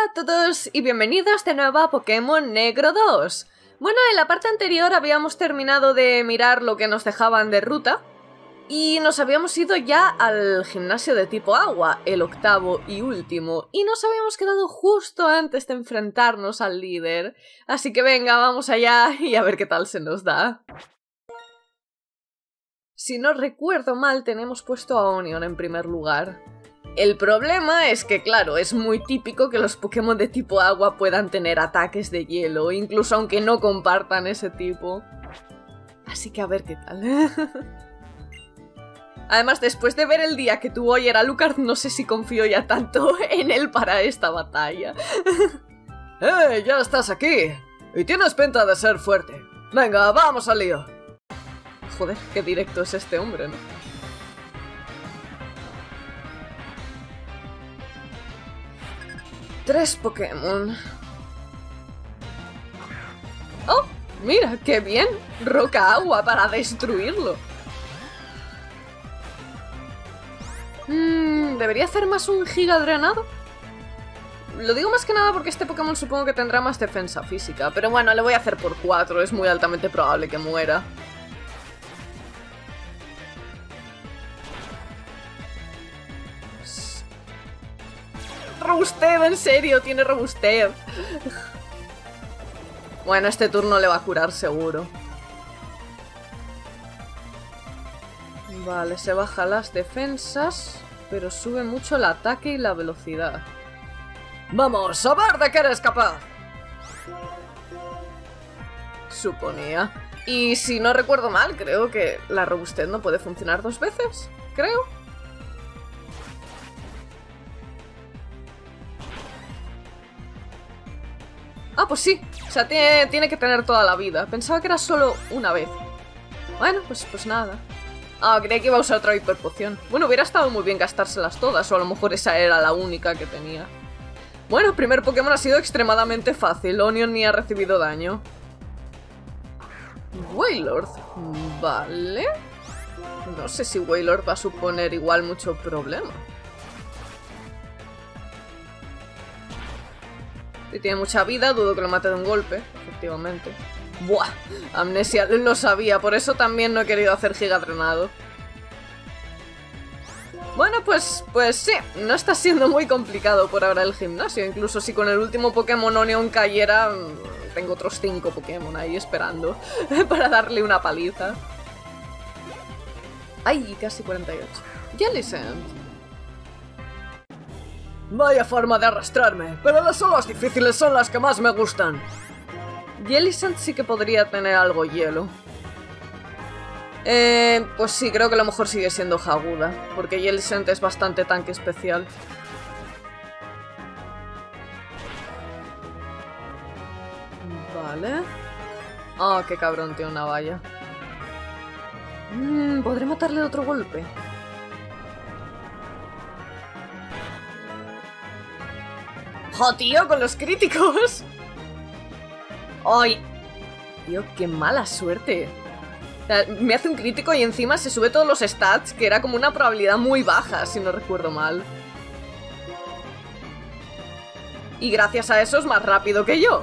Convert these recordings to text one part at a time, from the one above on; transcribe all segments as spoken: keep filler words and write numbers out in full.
a todos y bienvenidos de nuevo a Pokémon Negro dos. Bueno, en la parte anterior habíamos terminado de mirar lo que nos dejaban de ruta y nos habíamos ido ya al gimnasio de tipo agua, el octavo y último, y nos habíamos quedado justo antes de enfrentarnos al líder. Así que venga, vamos allá y a ver qué tal se nos da. Si no recuerdo mal, tenemos puesto a Onion en primer lugar. El problema es que, claro, es muy típico que los Pokémon de tipo agua puedan tener ataques de hielo, incluso aunque no compartan ese tipo. Así que a ver qué tal. Además, después de ver el día que tuvo ayer a Alucard, no sé si confío ya tanto en él para esta batalla. ¡Eh! ¡Ya estás aquí! Y tienes pinta de ser fuerte. Venga, vamos al lío. Joder, qué directo es este hombre, ¿no? Tres Pokémon. ¡Oh! Mira, qué bien. Roca agua para destruirlo. Mm, ¿Debería hacer más un Giga Drenado? Lo digo más que nada porque este Pokémon supongo que tendrá más defensa física. Pero bueno, le voy a hacer por cuatro. Es muy altamente probable que muera. Robustez, en serio, tiene robustez. Bueno, este turno le va a curar seguro. Vale, se baja las defensas, pero sube mucho el ataque y la velocidad. ¡Vamos, a ver de qué eres capaz! Suponía. Y si no recuerdo mal, creo que la robustez no puede funcionar dos veces. Creo. Ah, pues sí. O sea, tiene, tiene que tener toda la vida. Pensaba que era solo una vez. Bueno, pues, pues nada. Ah, creía que iba a usar otra hiperpoción. Bueno, hubiera estado muy bien gastárselas todas, o a lo mejor esa era la única que tenía. Bueno, el primer Pokémon ha sido extremadamente fácil. Onion ni ha recibido daño. Wailord. Vale. No sé si Wailord va a suponer igual mucho problema. Si tiene mucha vida, dudo que lo mate de un golpe, efectivamente. Buah, Amnesia, lo sabía, por eso también no he querido hacer Giga Drenado. Bueno, pues, pues sí, no está siendo muy complicado por ahora el gimnasio. Incluso si con el último Pokémon Onion cayera, tengo otros cinco Pokémon ahí esperando para darle una paliza. Ay, casi cuarenta y ocho. Jellicent. Vaya forma de arrastrarme, pero las olas difíciles son las que más me gustan. Jellicent sí que podría tener algo hielo. Eh, pues sí, creo que lo mejor sigue siendo Haguda, porque Jellicent es bastante tanque especial. Vale. Ah, oh, qué cabrón, tiene una valla. Mm, ¿podré matarle de otro golpe? ¡Oh, tío, con los críticos! ¡Ay! Tío, qué mala suerte. O sea, me hace un crítico y encima se sube todos los stats, que era como una probabilidad muy baja, si no recuerdo mal. Y gracias a eso es más rápido que yo.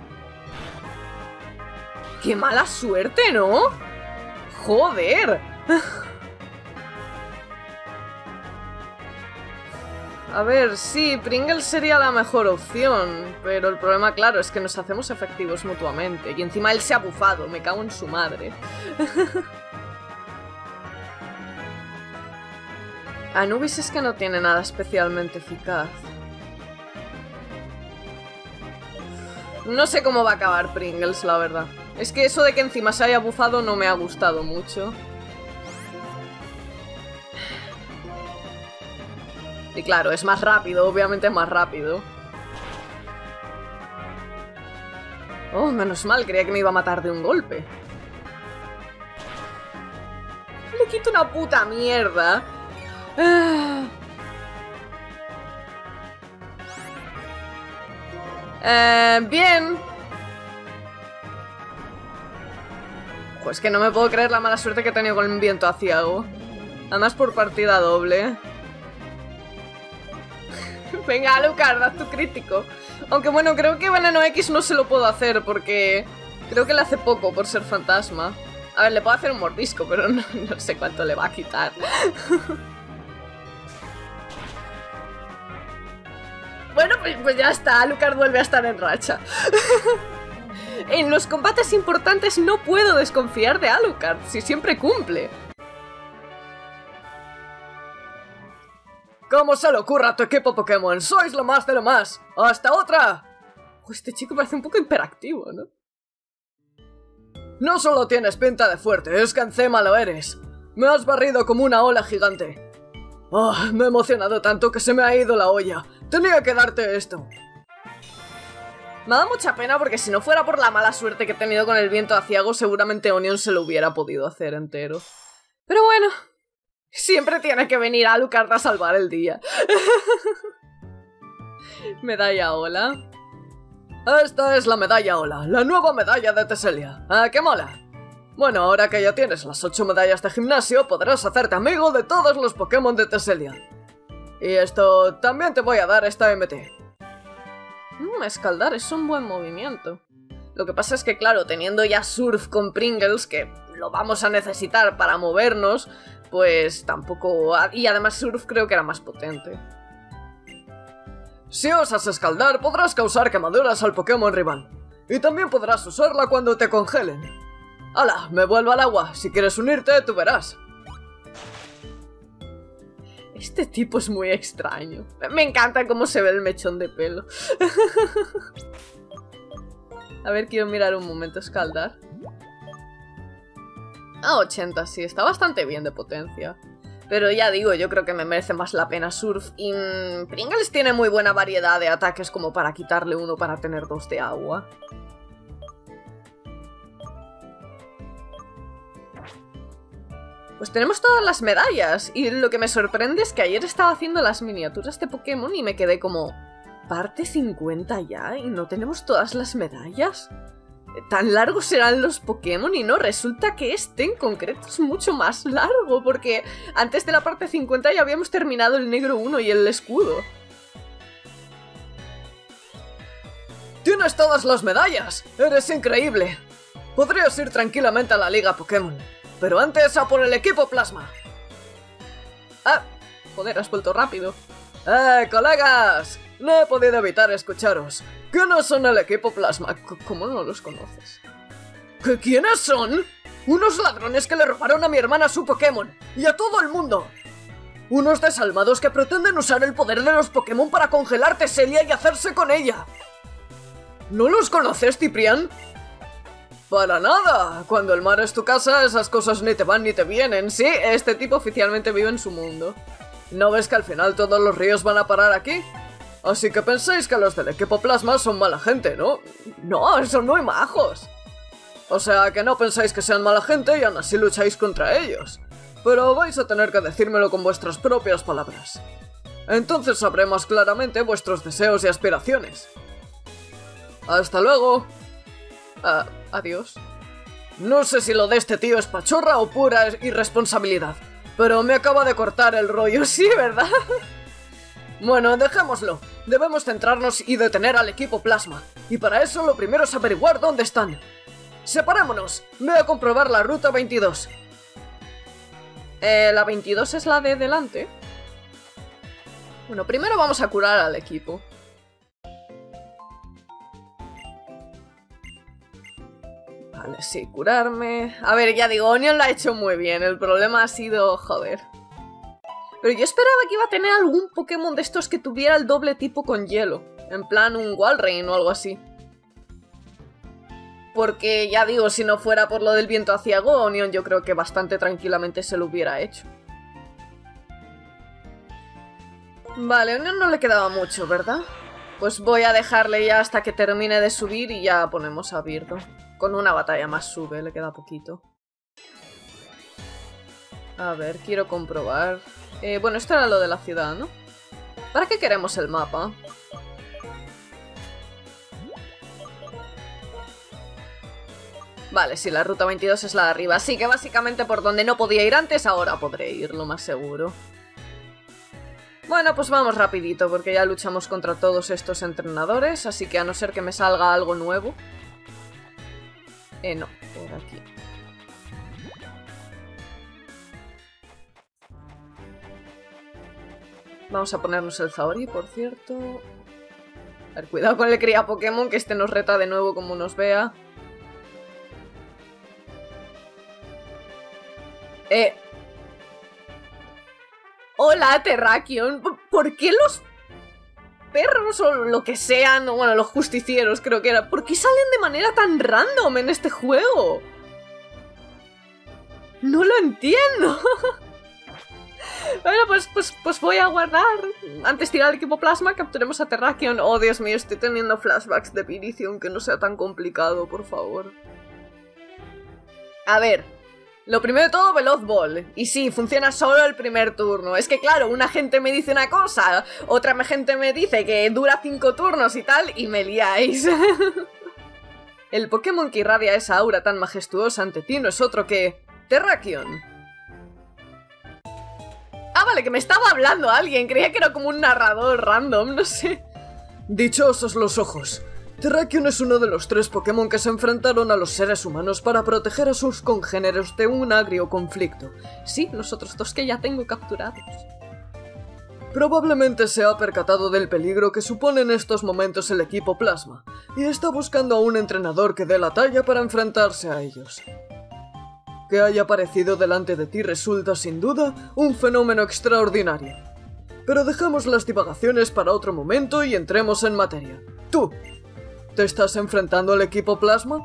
¡Qué mala suerte!, ¿no? ¡Joder! A ver, sí, Pringles sería la mejor opción, pero el problema, claro, es que nos hacemos efectivos mutuamente. Y encima él se ha bufado, me cago en su madre. Anubis es que no tiene nada especialmente eficaz. No sé cómo va a acabar Pringles, la verdad. Es que eso de que encima se haya bufado no me ha gustado mucho. Y claro, es más rápido, obviamente es más rápido. Oh, menos mal, creía que me iba a matar de un golpe. Le quito una puta mierda. Ah. Eh, bien. Pues que no me puedo creer la mala suerte que he tenido con el viento aciago. Además por partida doble. Venga, Alucard, haz tu crítico. Aunque bueno, creo que Veneno X no se lo puedo hacer porque creo que le hace poco por ser fantasma. A ver, le puedo hacer un mordisco, pero no, no sé cuánto le va a quitar. Bueno, pues, pues ya está, Alucard vuelve a estar en racha. En los combates importantes no puedo desconfiar de Alucard, si siempre cumple. ¿Cómo se le ocurra a tu equipo Pokémon? ¡Sois lo más de lo más! ¡Hasta otra! Oh, este chico parece un poco hiperactivo, ¿no? No solo tienes pinta de fuerte, es que encima lo eres. Me has barrido como una ola gigante. Oh, me he emocionado tanto que se me ha ido la olla. Tenía que darte esto. Me da mucha pena porque si no fuera por la mala suerte que he tenido con el viento aciago, seguramente Onion se lo hubiera podido hacer entero. Pero bueno, siempre tiene que venir Alucard a salvar el día. Medalla Ola. Esta es la medalla Ola, la nueva medalla de Teselia. ¿Ah, qué mola? Bueno, ahora que ya tienes las ocho medallas de gimnasio, podrás hacerte amigo de todos los Pokémon de Teselia. Y esto, también te voy a dar esta M T. Mmm, escaldar es un buen movimiento. Lo que pasa es que, claro, teniendo ya Surf con Pringles, que lo vamos a necesitar para movernos, pues tampoco... Y además Surf creo que era más potente. Si osas escaldar, podrás causar quemaduras al Pokémon rival. Y también podrás usarla cuando te congelen. ¡Hala! Me vuelvo al agua. Si quieres unirte, tú verás. Este tipo es muy extraño. Me encanta cómo se ve el mechón de pelo. A ver, quiero mirar un momento. Escaldar. Ah, ochenta, sí. Está bastante bien de potencia. Pero ya digo, yo creo que me merece más la pena Surf. Y mmm, Pringles tiene muy buena variedad de ataques como para quitarle uno para tener dos de agua. Pues tenemos todas las medallas. Y lo que me sorprende es que ayer estaba haciendo las miniaturas de Pokémon y me quedé como... ¿Parte cincuenta ya? ¿Y no tenemos todas las medallas? ¿Tan largos serán los Pokémon? Y no, resulta que este en concreto es mucho más largo, porque antes de la parte cincuenta ya habíamos terminado el negro uno y el escudo. ¡Tienes todas las medallas! ¡Eres increíble! Podrías ir tranquilamente a la Liga Pokémon, pero antes a por el equipo Plasma. Ah, joder, has vuelto rápido. ¡Eh, colegas! No he podido evitar escucharos. ¿Quiénes son el equipo Plasma? ¿Cómo no los conoces? ¿Qué quiénes son? Unos ladrones que le robaron a mi hermana su Pokémon y a todo el mundo. Unos desalmados que pretenden usar el poder de los Pokémon para congelar Teselia y hacerse con ella. ¿No los conoces, Ciprián? Para nada. Cuando el mar es tu casa, esas cosas ni te van ni te vienen. Sí, este tipo oficialmente vive en su mundo. ¿No ves que al final todos los ríos van a parar aquí? Así que pensáis que los del equipo Plasma son mala gente, ¿no? No, son muy majos. O sea, que no pensáis que sean mala gente y aún así lucháis contra ellos. Pero vais a tener que decírmelo con vuestras propias palabras. Entonces sabré más claramente vuestros deseos y aspiraciones. ¡Hasta luego! Uh, adiós. No sé si lo de este tío es pachorra o pura irresponsabilidad, pero me acaba de cortar el rollo, sí, ¿verdad? Bueno, dejémoslo. Debemos centrarnos y detener al equipo Plasma. Y para eso lo primero es averiguar dónde están. ¡Separémonos! Ve a comprobar la ruta veintidós. Eh, ¿la veintidós es la de delante? Bueno, primero vamos a curar al equipo. Vale, sí, curarme... A ver, ya digo, Onion la ha hecho muy bien. El problema ha sido... joder... Pero yo esperaba que iba a tener algún Pokémon de estos que tuviera el doble tipo con hielo. En plan un Walrein o algo así. Porque ya digo, si no fuera por lo del viento aciago, Onion yo creo que bastante tranquilamente se lo hubiera hecho. Vale, a Onion no le quedaba mucho, ¿verdad? Pues voy a dejarle ya hasta que termine de subir y ya ponemos a Birdo. Con una batalla más sube, le queda poquito. A ver, quiero comprobar... Eh, bueno, esto era lo de la ciudad, ¿no? ¿Para qué queremos el mapa? Vale, sí, la ruta veintidós es la de arriba. Así que básicamente por donde no podía ir antes, ahora podré ir, lo más seguro. Bueno, pues vamos rapidito, porque ya luchamos contra todos estos entrenadores, así que a no ser que me salga algo nuevo... Eh, no, por aquí. Vamos a ponernos el Zaori, por cierto. A ver, cuidado con el cría Pokémon, que este nos reta de nuevo como nos vea. Eh... Hola, Terrakion. ¿Por qué los perros o lo que sean, o bueno, los justicieros creo que era, por qué salen de manera tan random en este juego? No lo entiendo. Bueno, pues, pues, pues voy a guardar. Antes de tirar el equipo plasma, capturemos a Terrakion. Oh, Dios mío, estoy teniendo flashbacks de Virizion, que no sea tan complicado, por favor. A ver, lo primero de todo, Veloz Ball. Y sí, funciona solo el primer turno. Es que claro, una gente me dice una cosa, otra gente me dice que dura cinco turnos y tal, y me liáis. El Pokémon que irradia esa aura tan majestuosa ante ti no es otro que... Terrakion. Ah, vale, que me estaba hablando alguien. Creía que era como un narrador random, no sé. Dichosos los ojos. Terrakion es uno de los tres Pokémon que se enfrentaron a los seres humanos para proteger a sus congéneres de un agrio conflicto. Sí, los otros dos que ya tengo capturados. Probablemente se ha percatado del peligro que supone en estos momentos el equipo Plasma, y está buscando a un entrenador que dé la talla para enfrentarse a ellos. Que haya aparecido delante de ti resulta, sin duda, un fenómeno extraordinario. Pero dejemos las divagaciones para otro momento y entremos en materia. Tú, ¿te estás enfrentando al equipo Plasma?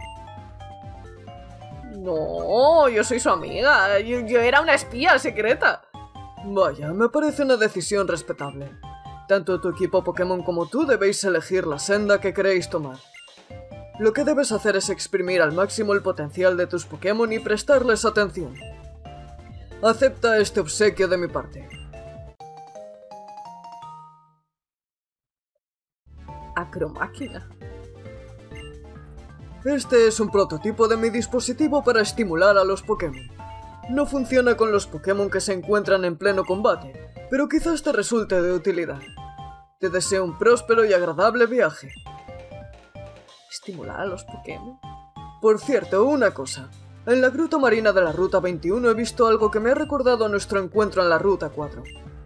No, yo soy su amiga. Yo, yo era una espía secreta. Vaya, me parece una decisión respetable. Tanto tu equipo Pokémon como tú debéis elegir la senda que queréis tomar. Lo que debes hacer es exprimir al máximo el potencial de tus Pokémon y prestarles atención. Acepta este obsequio de mi parte. Acromáquina. Este es un prototipo de mi dispositivo para estimular a los Pokémon. No funciona con los Pokémon que se encuentran en pleno combate, pero quizás te resulte de utilidad. Te deseo un próspero y agradable viaje. ¿Estimular a los Pokémon? Por cierto, una cosa. En la gruta marina de la Ruta veintiuno he visto algo que me ha recordado a nuestro encuentro en la Ruta cuatro.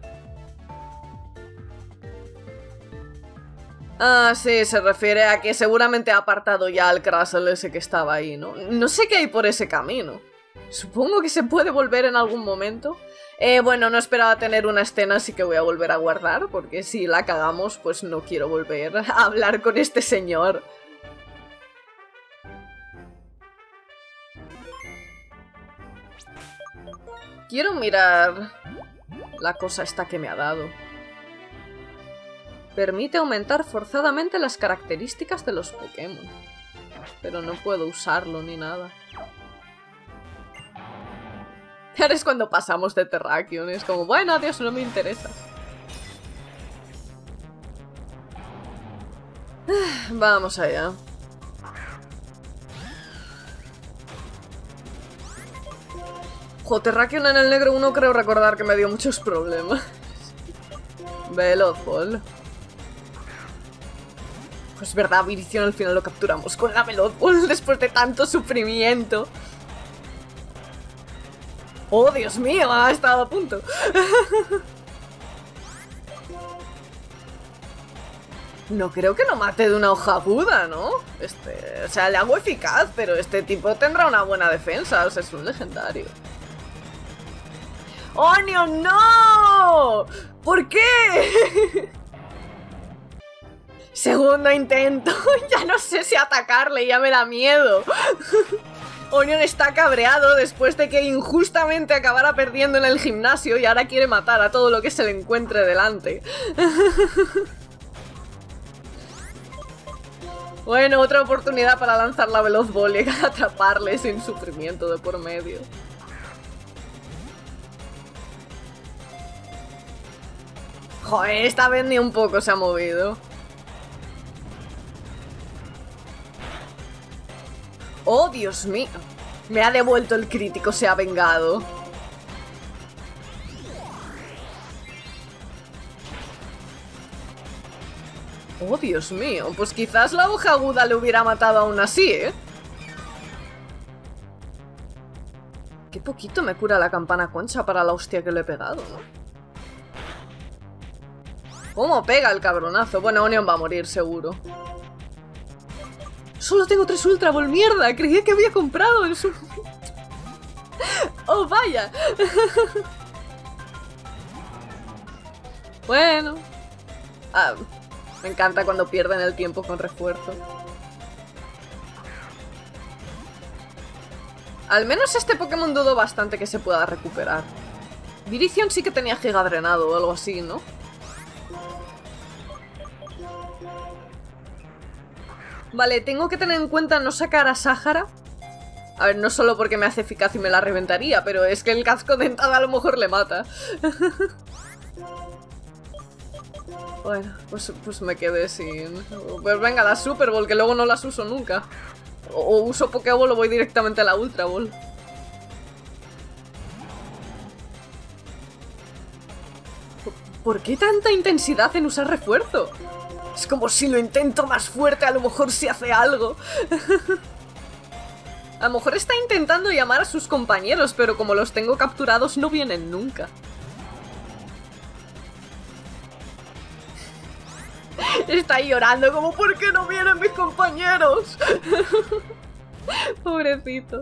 Ah, sí, se refiere a que seguramente ha apartado ya al Crustle ese que estaba ahí, ¿no? No sé qué hay por ese camino. Supongo que se puede volver en algún momento. Eh, bueno, no esperaba tener una escena, así que voy a volver a guardar, porque si la cagamos, pues no quiero volver a hablar con este señor. Quiero mirar la cosa esta que me ha dado. Permite aumentar forzadamente las características de los Pokémon. Pero no puedo usarlo ni nada. Ahora es cuando pasamos de Terrakion. Es como, bueno, adiós, no me interesa. Vamos allá. Jo, Terrakion en el negro uno creo recordar que me dio muchos problemas. Veloz Ball. Pues verdad, Virizion al final lo capturamos con la Veloz Ball después de tanto sufrimiento. ¡Oh, Dios mío! Ha estado a punto. No creo que lo mate de una hoja aguda, ¿no? Este, o sea, le hago eficaz, pero este tipo tendrá una buena defensa. O sea, es un legendario. ¡Onion, no! ¿Por qué? Segundo intento. Ya no sé si atacarle, ya me da miedo. Onion está cabreado después de que injustamente acabara perdiendo en el gimnasio y ahora quiere matar a todo lo que se le encuentre delante. Bueno, otra oportunidad para lanzar la Veloz Ball y atraparle sin sufrimiento de por medio. Joder, esta vez ni un poco se ha movido. ¡Oh, Dios mío! Me ha devuelto el crítico, se ha vengado. Oh, Dios mío. Pues quizás la hoja aguda le hubiera matado aún así, ¿eh? Qué poquito me cura la campana concha para la hostia que le he pegado, ¿no? ¿Cómo pega el cabronazo? Bueno, Onion va a morir, seguro. Solo tengo tres Ultra Ball, mierda. Creía que había comprado en su... ¡Oh, vaya! Bueno. Ah, me encanta cuando pierden el tiempo con refuerzo. Al menos este Pokémon dudo bastante que se pueda recuperar. Virizion sí que tenía Giga Drenado o algo así, ¿no? Vale, tengo que tener en cuenta no sacar a Sahara. A ver, no solo porque me hace eficaz y me la reventaría, pero es que el casco dentado a lo mejor le mata. Bueno, pues, pues me quedé sin... Pues venga, la Super Ball, que luego no las uso nunca. O, o uso Pokéball o voy directamente a la Ultra Ball. ¿Por qué tanta intensidad en usar refuerzo? Es como si lo intento más fuerte, a lo mejor sí hace algo. A lo mejor está intentando llamar a sus compañeros, pero como los tengo capturados no vienen nunca. Está llorando como ¿por qué no vienen mis compañeros? Pobrecito.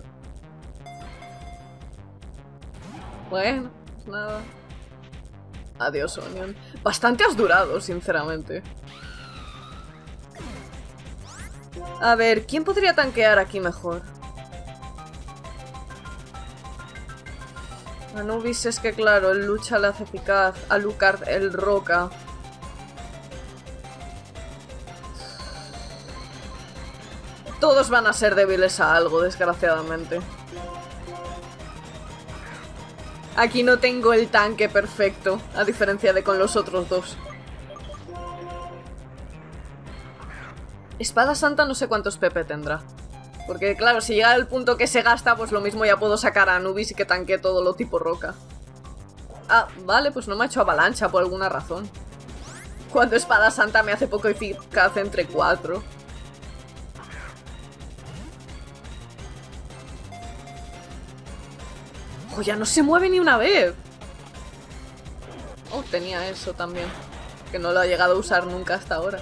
Bueno, pues nada. Adiós, Onion. Bastante has durado, sinceramente. A ver, ¿quién podría tanquear aquí mejor? Anubis es que claro, el lucha le hace eficaz. A Lucard el roca. Todos van a ser débiles a algo, desgraciadamente. Aquí no tengo el tanque perfecto, a diferencia de con los otros dos. Espada Santa no sé cuántos P P tendrá. Porque claro, si llega al punto que se gasta, pues lo mismo ya puedo sacar a Anubis y que tanque todo lo tipo roca. Ah, vale, pues no me ha hecho avalancha por alguna razón. Cuando Espada Santa me hace poco eficaz entre cuatro. ¡Oh, ya no se mueve ni una vez! Oh, tenía eso también. Que no lo ha llegado a usar nunca hasta ahora.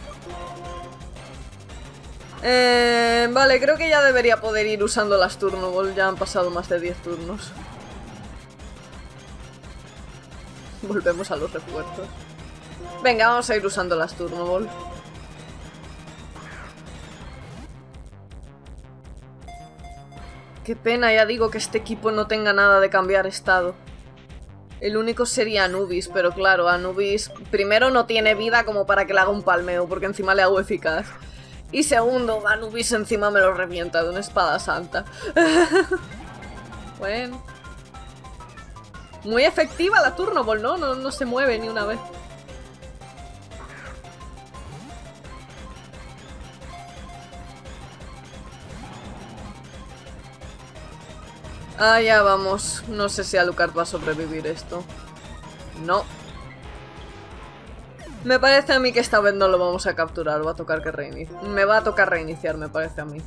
Eh, vale, creo que ya debería poder ir usando las Turno Ball. Ya han pasado más de diez turnos. Volvemos a los refuerzos. Venga, vamos a ir usando las Turno Ball. Qué pena, ya digo, que este equipo no tenga nada de cambiar estado. El único sería Anubis, pero claro, Anubis primero no tiene vida como para que le haga un palmeo, porque encima le hago eficaz. Y segundo, Anubis encima me lo revienta de una espada santa. Bueno. Muy efectiva la Turno Ball, ¿no? ¿no? No se mueve ni una vez. Ah, ya vamos. No sé si Alucard va a sobrevivir esto. No. Me parece a mí que esta vez no lo vamos a capturar. Va a tocar que reinicie. Me va a tocar reiniciar, me parece a mí.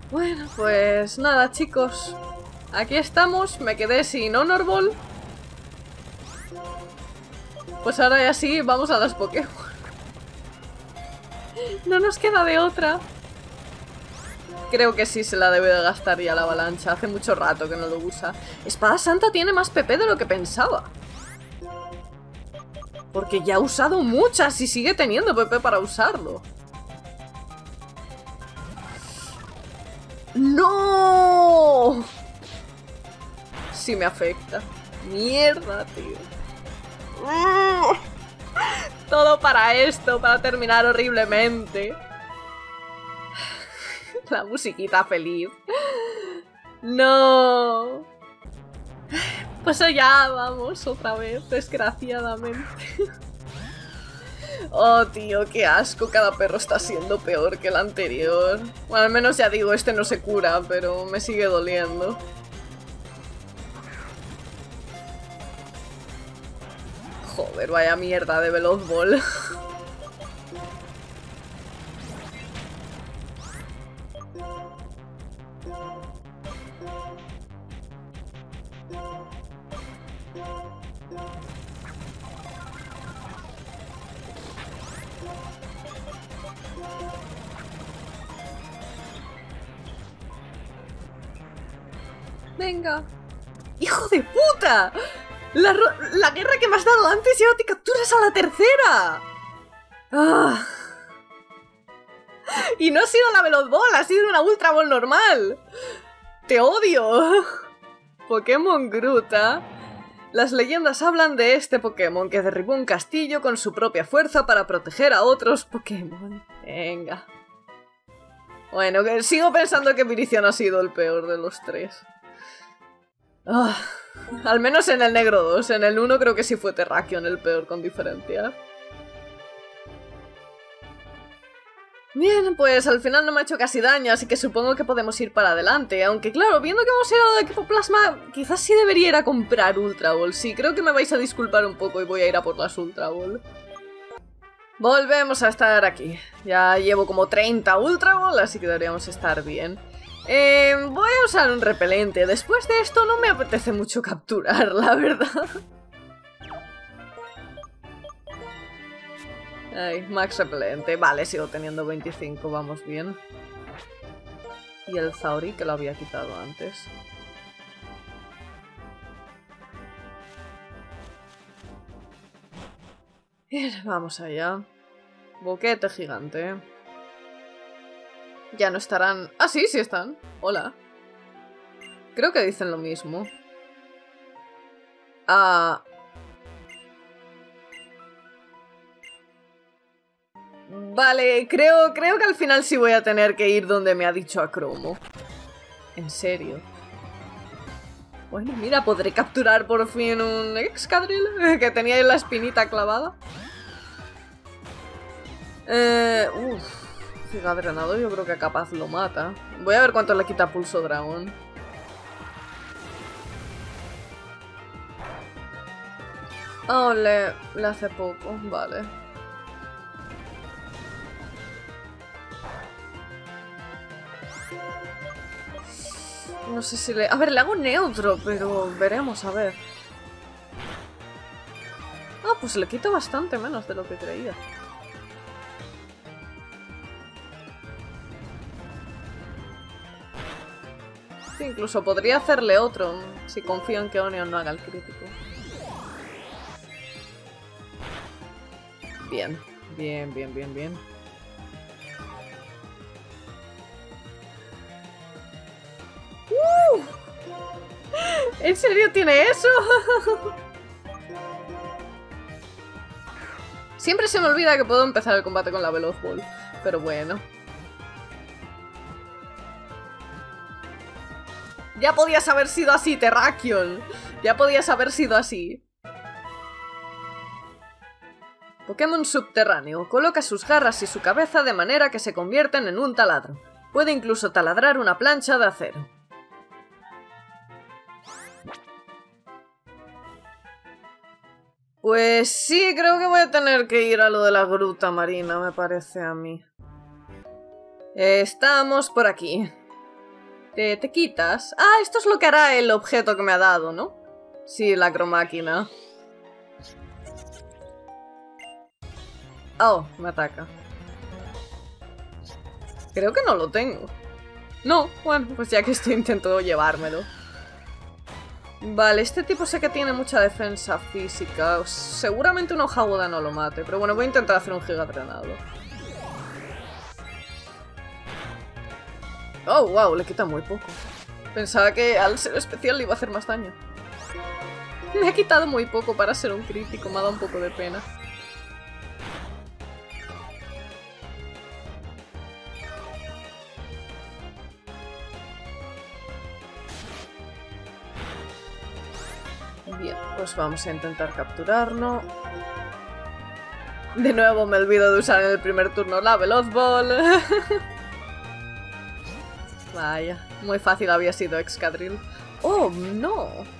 Bueno, pues nada, chicos. Aquí estamos, me quedé sin Honor Ball. Pues ahora ya sí, vamos a las Pokémon. No nos queda de otra. Creo que sí se la debe de gastar ya la avalancha. Hace mucho rato que no lo usa. Espada Santa tiene más P P de lo que pensaba. Porque ya ha usado muchas y sigue teniendo P P para usarlo. ¡No! Sí me afecta. Mierda, tío. Todo para esto, para terminar horriblemente. La musiquita feliz. No. Pues allá vamos otra vez, desgraciadamente. Oh, tío, qué asco. Cada perro está siendo peor que el anterior. Bueno, al menos ya digo, este no se cura, pero me sigue doliendo. Joder, vaya mierda de Veloz Ball. Venga. ¡Hijo de puta! La, la guerra que me has dado antes y ahora te capturas a la tercera. Ah. Y no ha sido la Veloz Ball, ha sido una Ultra Ball normal. ¡Te odio! Pokémon Gruta. Las leyendas hablan de este Pokémon que derribó un castillo con su propia fuerza para proteger a otros Pokémon. Venga. Bueno, que sigo pensando que Virizion ha sido el peor de los tres. Oh, al menos en el Negro dos. En el uno creo que sí fue Terrakion el peor con diferencia. Bien, pues al final no me ha hecho casi daño, así que supongo que podemos ir para adelante. Aunque claro, viendo que hemos ido de equipo plasma, quizás sí debería ir a comprar Ultra Ball. Sí, creo que me vais a disculpar un poco y voy a ir a por las Ultra Ball. Volvemos a estar aquí. Ya llevo como treinta Ultra Ball, así que deberíamos estar bien. Eh, voy a usar un repelente. Después de esto no me apetece mucho capturar, la verdad. Ay, max repelente. Vale, sigo teniendo veinticinco, vamos bien. Y el Zauri, que lo había quitado antes. Bien, vamos allá. Boquete gigante. Ya no estarán... Ah, sí, sí están. Hola. Creo que dicen lo mismo. Ah... Vale, creo, creo que al final sí voy a tener que ir donde me ha dicho Acromo. En serio. Bueno, mira, podré capturar por fin un Excadrill que tenía ahí la espinita clavada. Eh... Uff. Giga drenado, yo creo que capaz lo mata. Voy a ver cuánto le quita Pulso Dragón. Oh, le, le hace poco, vale. No sé si le... A ver, le hago neutro, pero veremos, a ver. Ah, pues le quito bastante menos de lo que creía. Sí, incluso podría hacerle otro, si confío en que Onion no haga el crítico. Bien, bien, bien, bien, bien. ¡Uh! ¿En serio tiene eso? Siempre se me olvida que puedo empezar el combate con la Veloz Ball, pero bueno. Ya podías haber sido así, Terrakion. Ya podías haber sido así. Pokémon subterráneo. Coloca sus garras y su cabeza de manera que se convierten en un taladro. Puede incluso taladrar una plancha de acero. Pues sí, creo que voy a tener que ir a lo de la gruta marina, me parece a mí. Estamos por aquí. Te, te quitas. Ah, esto es lo que hará el objeto que me ha dado, ¿no? Sí, la cromáquina. Oh, me ataca. Creo que no lo tengo. No, bueno, pues ya que estoy intento llevármelo. Vale, este tipo sé que tiene mucha defensa física. Seguramente una hoja aguda no lo mate, pero bueno, voy a intentar hacer un gigadrenado. Oh, wow, le quita muy poco. Pensaba que al ser especial le iba a hacer más daño. Me ha quitado muy poco para ser un crítico, me ha dado un poco de pena. Bien, pues vamos a intentar capturarlo. De nuevo me olvido de usar en el primer turno la Veloz Ball. Vaya, muy fácil había sido Excadrill. ¡Oh, no!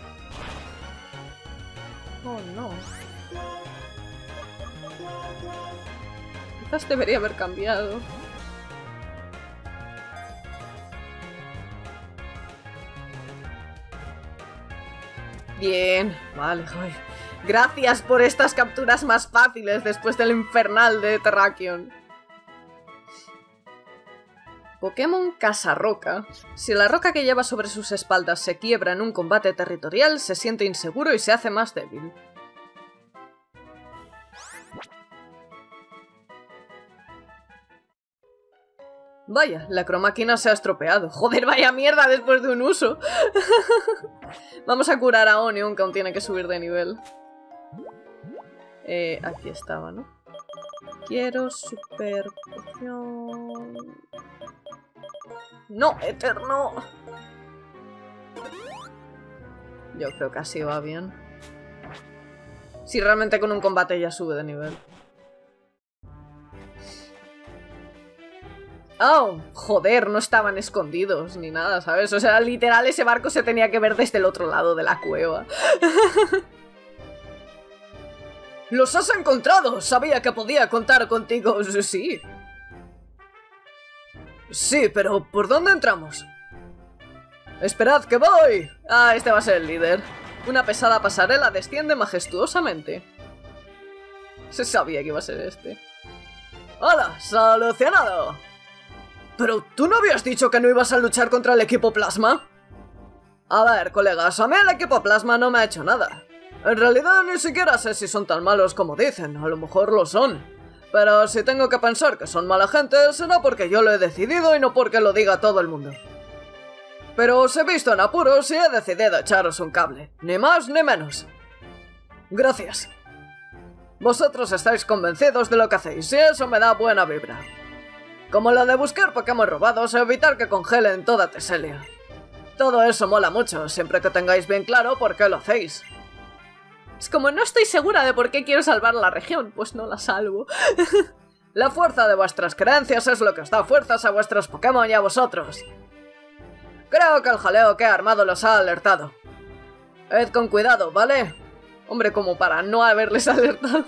¡Oh, no! Quizás debería haber cambiado. Bien, vale, joder. Gracias por estas capturas más fáciles después del infernal de Terrakion. Pokémon Casarroca. Si la roca que lleva sobre sus espaldas se quiebra en un combate territorial, se siente inseguro y se hace más débil. Vaya, la cromáquina se ha estropeado. Joder, vaya mierda después de un uso. Vamos a curar a Onion, que aún tiene que subir de nivel. Eh, aquí estaba, ¿no? Quiero super poción. No, eterno. Yo creo que así va bien. Si realmente con un combate ya sube de nivel. Oh, joder, no estaban escondidos ni nada, ¿sabes? O sea, literal ese barco se tenía que ver desde el otro lado de la cueva. ¡Los has encontrado! Sabía que podía contar contigo. Sí. Sí, pero ¿por dónde entramos? ¡Esperad que voy! Ah, este va a ser el líder. Una pesada pasarela desciende majestuosamente. Se sabía que iba a ser este. ¡Hala! ¡Solucionado! ¿Pero tú no habías dicho que no ibas a luchar contra el equipo Plasma? A ver, colegas, a mí el equipo Plasma no me ha hecho nada. En realidad ni siquiera sé si son tan malos como dicen, a lo mejor lo son. Pero si tengo que pensar que son mala gente, será porque yo lo he decidido y no porque lo diga todo el mundo. Pero os he visto en apuros y he decidido echaros un cable, ni más ni menos. Gracias. Vosotros estáis convencidos de lo que hacéis y eso me da buena vibra. Como lo de buscar Pokémon robados o evitar que congelen toda Teselia. Todo eso mola mucho, siempre que tengáis bien claro por qué lo hacéis. Es como no estoy segura de por qué quiero salvar la región, pues no la salvo. La fuerza de vuestras creencias es lo que os da fuerzas a vuestros Pokémon y a vosotros. Creo que el jaleo que he armado los ha alertado. Ed con cuidado, ¿vale? Hombre, como para no haberles alertado.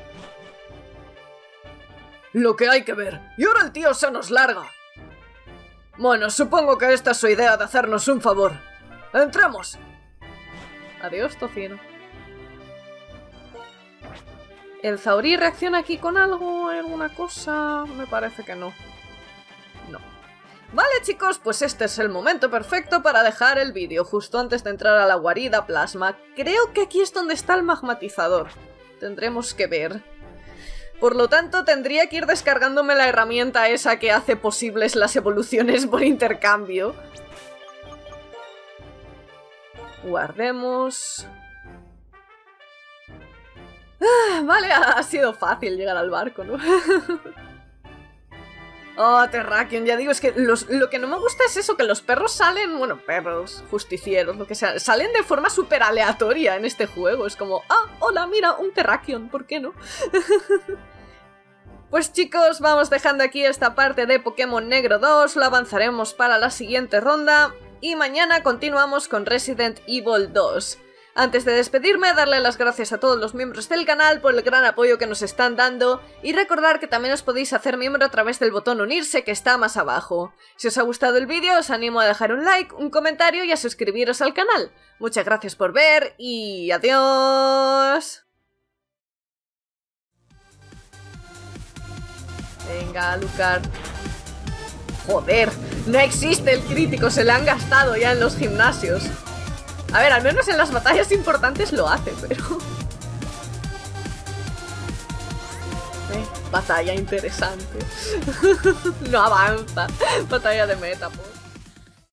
Lo que hay que ver. Y ahora el tío se nos larga. Bueno, supongo que esta es su idea de hacernos un favor. ¡Entremos! Adiós, tocino. ¿El Zauri reacciona aquí con algo? ¿Alguna cosa? Me parece que no. No. Vale, chicos, pues este es el momento perfecto para dejar el vídeo, justo antes de entrar a la guarida Plasma. Creo que aquí es donde está el magmatizador. Tendremos que ver. Por lo tanto, tendría que ir descargándome la herramienta esa que hace posibles las evoluciones por intercambio. Guardemos. Ah, vale, ha sido fácil llegar al barco, ¿no? Oh, Terrakion, ya digo, es que los, lo que no me gusta es eso, que los perros salen, bueno, perros, justicieros, lo que sea, salen de forma súper aleatoria en este juego. Es como, ah, hola, mira, un Terrakion, ¿por qué no? Pues chicos, vamos dejando aquí esta parte de Pokémon Negro dos, lo avanzaremos para la siguiente ronda y mañana continuamos con Resident Evil dos. Antes de despedirme, darle las gracias a todos los miembros del canal por el gran apoyo que nos están dando y recordar que también os podéis hacer miembro a través del botón unirse que está más abajo. Si os ha gustado el vídeo os animo a dejar un like, un comentario y a suscribiros al canal. Muchas gracias por ver y adiós. Venga, Alucard. Joder, no existe el crítico, se le han gastado ya en los gimnasios. A ver, al menos en las batallas importantes lo hace, pero... Eh, batalla interesante. No avanza. Batalla de Metapod.